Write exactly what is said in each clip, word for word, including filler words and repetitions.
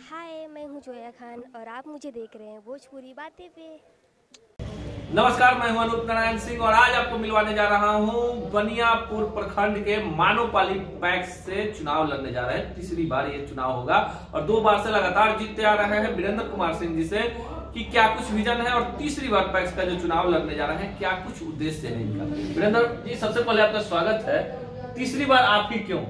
हाय, मैं हूँ जोया खान और आप मुझे देख रहे हैं भोजपुरी बातें पे। नमस्कार, मैं हूं अनूप नारायण सिंह और आज आपको मिलवाने जा रहा हूं बनियापुर प्रखंड के मानोपाली पैक्स से चुनाव लड़ने जा रहे हैं। तीसरी बार ये चुनाव होगा और दो बार से लगातार जीतते आ रहे हैं वीरेंद्र कुमार सिंह जी से कि क्या कुछ विजन है और तीसरी बार पैक्स का जो चुनाव लड़ने जा रहे हैं क्या कुछ उद्देश्य है इनका। वीरेंद्र जी, सबसे पहले आपका स्वागत है। तीसरी बार आपकी क्यों?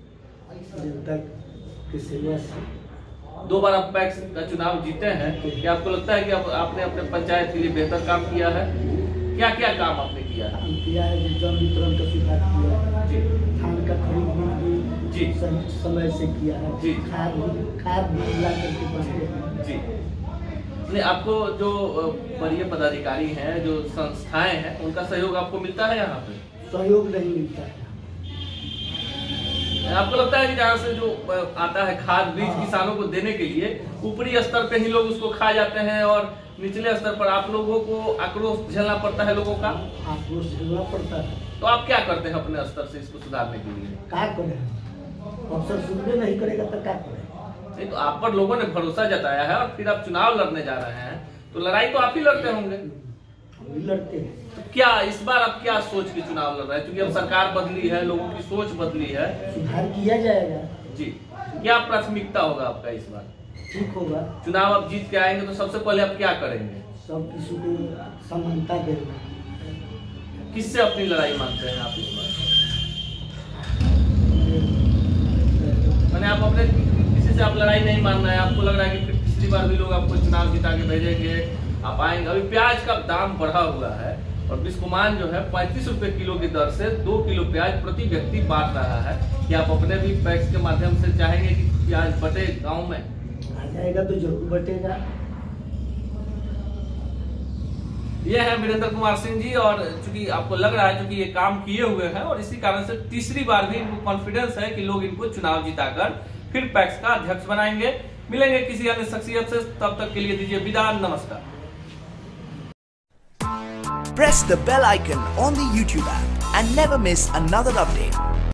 दो बार आप पैक्स का चुनाव जीते हैं, क्या आपको लगता है कि आप, आपने अपने पंचायत के लिए बेहतर काम किया है? क्या क्या काम आपने किया है? किया है, जन वितरण का सुधार किया है जी, धान का खरीद भी जी समय से किया है जी, खाद खाद भी ला करके बचते हैं जी। नहीं, आपको जो वरीय पदाधिकारी हैं, जो संस्थाएं हैं, उनका सहयोग आपको मिलता है? यहाँ पे सहयोग नहीं मिलता है। आपको लगता है कि जहाँ से जो आता है खाद बीज किसानों को देने के लिए ऊपरी स्तर पे ही लोग उसको खा जाते हैं और निचले स्तर पर आप लोगों को आक्रोश झेलना पड़ता है, लोगों का आक्रोश झेलना पड़ता है। तो आप क्या करते हैं अपने स्तर से इसको सुधारने के लिए? क्या करें, अफसर सुनने नहीं करेगा तो क्या करें? नहीं, तो आप पर लोगों ने भरोसा जताया है और फिर आप चुनाव लड़ने जा रहे हैं, तो लड़ाई तो आप ही लड़ते होंगे। हम भी लड़ते हैं। तो क्या इस बार आप क्या सोच के चुनाव लड़ रहे हैं? क्योंकि अब सरकार बदली है, लोगों की सोच बदली है, सुधार किया जाएगा जी। क्या प्राथमिकता होगा आपका इस बार? ठीक होगा। चुनाव आप जीत के आएंगे तो सबसे पहले आप क्या करेंगे? सब किसी को समानता देना। किससे अपनी लड़ाई मानते हैं आप इस बार? मैंने आप अपने किसी से आप लड़ाई नहीं मानना है? आपको लग रहा है कि फिर पिछली बार भी लोग आपको चुनाव जिता के भेजेंगे, आप आएंगे? अभी प्याज का दाम बढ़ा हुआ है और बिस्कुमान जो है पैंतीस रुपए किलो की दर से दो किलो प्याज प्रति व्यक्ति बांट रहा है। कि आप अपने भी पैक्स के माध्यम से चाहेंगे कि प्याज बटे गांव में? आ जाएगा तो जरूर बटेगा। ये है वीरेंद्र कुमार सिंह जी और चूंकि आपको लग रहा है क्योंकि ये काम किए हुए हैं और इसी कारण से तीसरी बार भी इनको कॉन्फिडेंस है कि लोग इनको चुनाव जिताकर फिर पैक्स का अध्यक्ष बनाएंगे। मिलेंगे किसी अन्य शख्सियत से, तब तक के लिए दीजिए विदा, नमस्कार। Press the bell icon on the YouTube app and never miss another update.